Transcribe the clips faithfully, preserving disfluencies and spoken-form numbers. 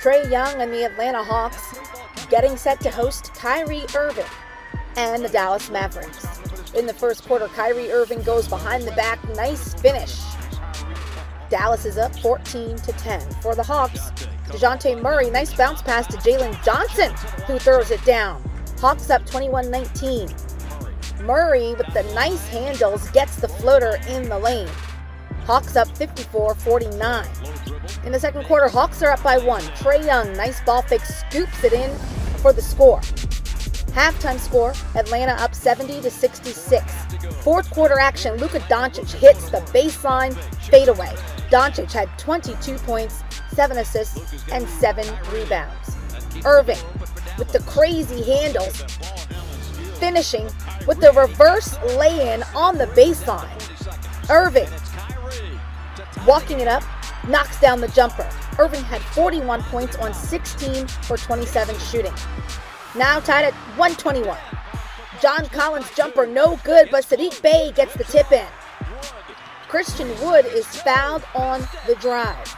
Trae Young and the Atlanta Hawks getting set to host Kyrie Irving and the Dallas Mavericks. In the first quarter, Kyrie Irving goes behind the back. Nice finish. Dallas is up fourteen to ten. For the Hawks, Dejounte Murray, nice bounce pass to Jalen Johnson, who throws it down. Hawks up twenty-one nineteen. Murray, with the nice handles, gets the floater in the lane. Hawks up fifty-four forty-nine. In the second quarter, Hawks are up by one. Trae Young, nice ball fake, scoops it in for the score. Halftime score, Atlanta up seventy to sixty-six. Fourth quarter action, Luka Doncic hits the baseline fadeaway. Doncic had twenty-two points, seven assists, and seven rebounds. Irving, with the crazy handles, finishing with the reverse lay-in on the baseline. Irving, walking it up, knocks down the jumper. Irving had forty-one points on sixteen for twenty-seven shooting. Now tied at one twenty-one. John Collins' jumper no good, but Saddiq Bey gets the tip in. Christian Wood is fouled on the drive.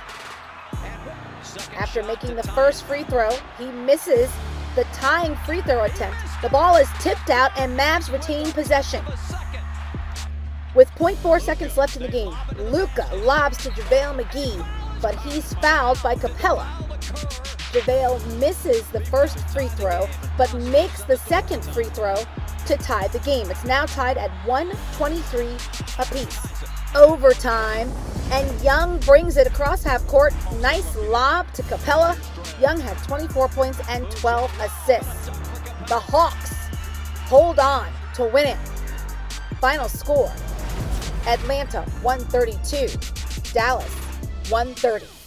After making the first free throw, he misses the tying free throw attempt. The ball is tipped out and Mavs retain possession. With zero point four seconds left in the game, Luka lobs to JaVale McGee, but he's fouled by Capella. JaVale misses the first free throw, but makes the second free throw to tie the game. It's now tied at one twenty-three apiece. Overtime, and Young brings it across half court. Nice lob to Capella. Young had twenty-four points and twelve assists. The Hawks hold on to win it. Final score, Atlanta one thirty-two, Dallas one thirty.